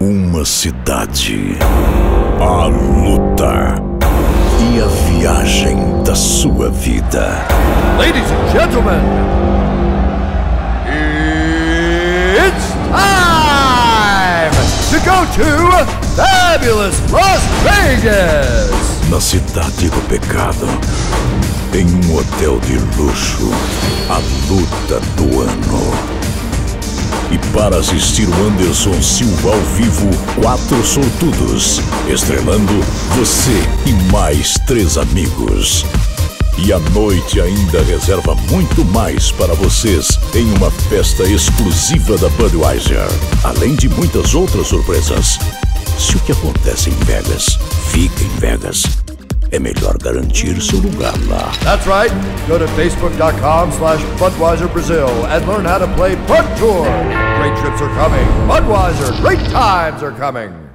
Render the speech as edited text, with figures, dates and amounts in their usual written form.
Uma cidade, a luta e a viagem da sua vida. Ladies and gentlemen, it's time to go to fabulous Las Vegas! Na cidade do pecado, em um hotel de luxo, a luta do ano. E para assistir o Anderson Silva ao vivo, 4 sortudos, estrelando você e mais 3 amigos. E a noite ainda reserva muito mais para vocês em uma festa exclusiva da Budweiser, além de muitas outras surpresas. Se o que acontece em Vegas fica em Vegas, é melhor garantir seu lugar lá. That's right. Go to facebook.com/Budweiser Brazil and learn how to play Bud Tour. Great trips are coming. Budweiser, great times are coming.